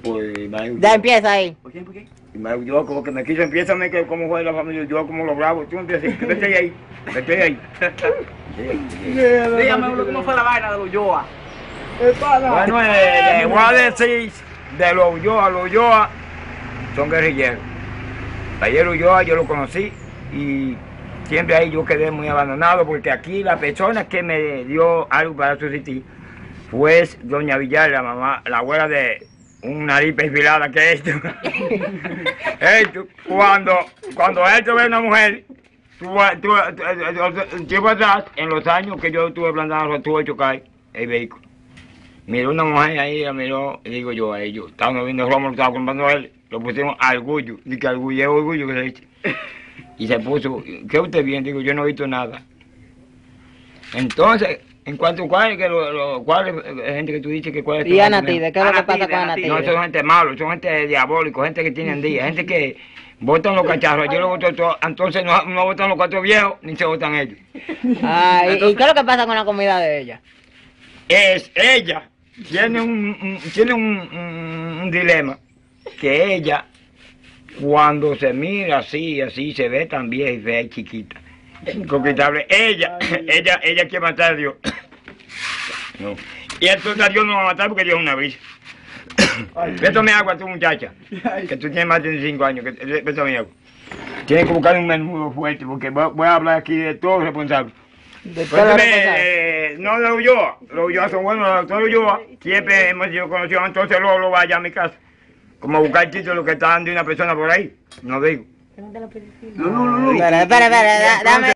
Pues Ismael Ya Ulloa. empieza ahí. ¿Por quién? ¿Por quién? Ismael Ulloa, como que me quiso, empieza a que cómo fue la familia Ulloa, como los bravos. Tú empiezas, vete ahí, vete ahí. Dígame, ¿cómo fue la vaina de los Ulloa? Bueno, le voy a decir de los Ulloa son guerrilleros. Ayer Ulloa yo lo conocí y siempre ahí yo quedé muy abandonado porque aquí la persona que me dio algo para subsistir fue doña Villar, la mamá, la abuela de un nariz perfilada que esto. Esto, cuando esto ve una mujer, tiempo atrás, en los años que yo estuve plantando, estuve chocar el vehículo. Miró una mujer ahí, la miró, y digo yo a ellos, estábamos viendo Rómulo, estaba comprando él, lo pusimos Argullo, y que Argullo es orgullo que se dice. Y se puso, ¿qué usted viene? Digo, yo no he visto nada. Entonces, en cuanto a cuál gente que tú dices que cuál es... Y Anatide, ¿qué es lo que pasa con No, son Anatide? gente mala, son gente diabólica, gente que tienen día, gente que botan los cacharros, yo lo boto todo, entonces no botan los cuatro viejos, ni se botan ellos. Ah, ¿y qué es lo que pasa con la comida de ella? Es ella, tiene un dilema, que ella, cuando se mira así, se ve tan vieja y fea y chiquita, inconquistable. Ella quiere matar a Dios. No. Y entonces a Dios no va a matar porque Dios es una brisa. Tome agua tú, muchacha, que tú tienes más de 35 años, tome agua. Tienes que buscar un menudo fuerte porque voy a hablar aquí de todos los responsables. No, los Ulloa son buenos, los doctores Ulloa siempre hemos sido conocidos, entonces luego vaya a mi casa. Como buscar título que está dando una persona por ahí, no digo. No. Espera, dame.